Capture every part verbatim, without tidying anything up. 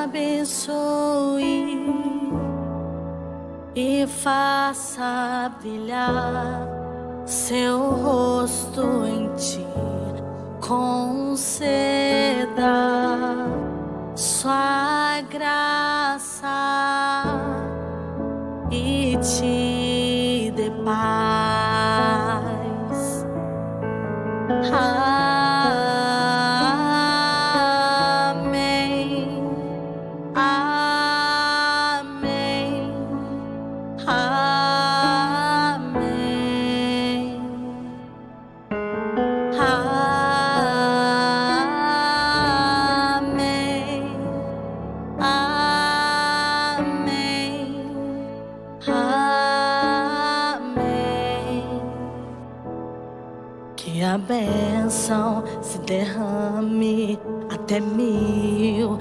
abençoe e faça brilhar seu rosto em ti, conceda sua graça e te dê paz. Amém, amém, amém, amém, amém, amém. Que a bênção se derrame até mil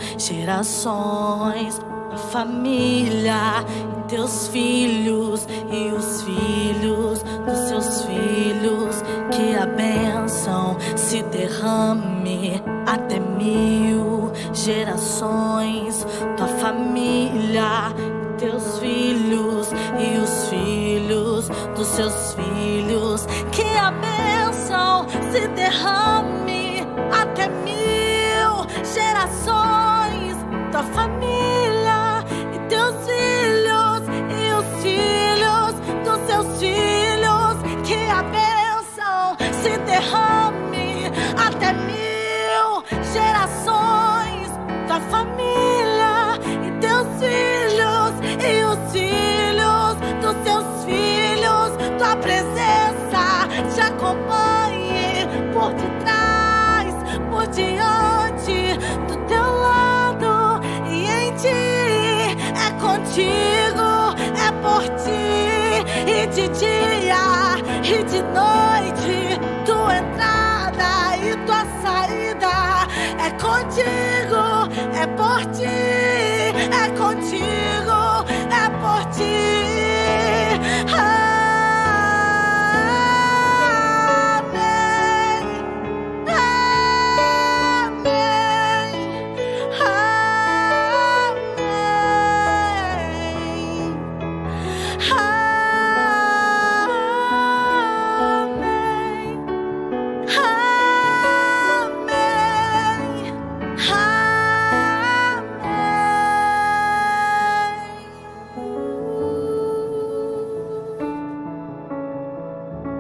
gerações, a família e teus filhos e os filhos dos seus filhos. Que a bênção se derrame até mil gerações, tua família, teus filhos e os filhos dos seus filhos. Que a bênção se derrame até mil gerações, tua família e teus filhos e os filhos dos seus filhos. Que a bênção se derrame até mil gerações, tua família e teus filhos e os filhos dos seus filhos. Tua presença te acompanhe por detrás, por diante, do teu lado e em ti. É contigo, é por ti, e de dia e de noite, tua entrada e tua saída. É contigo, é por ti, é contigo, é por ti.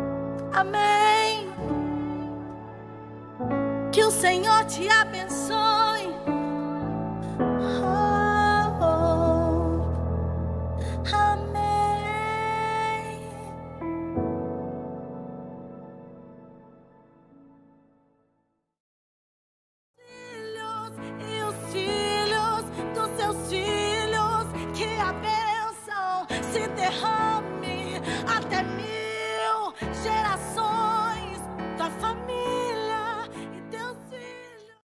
Amém. Que o Senhor te abençoe.